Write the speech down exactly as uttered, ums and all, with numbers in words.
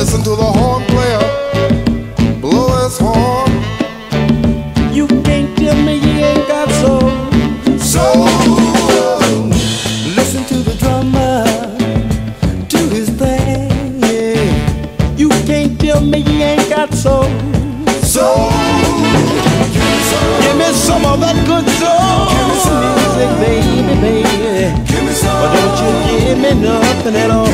listen to the horn player blow his horn. You can't tell me you ain't got soul. Soul. Listen to the drummer do his thing. Yeah. You can't tell me you ain't got soul. Soul. Give me some of that good soul music, baby, baby. Give me some. But don't you give me nothing at all.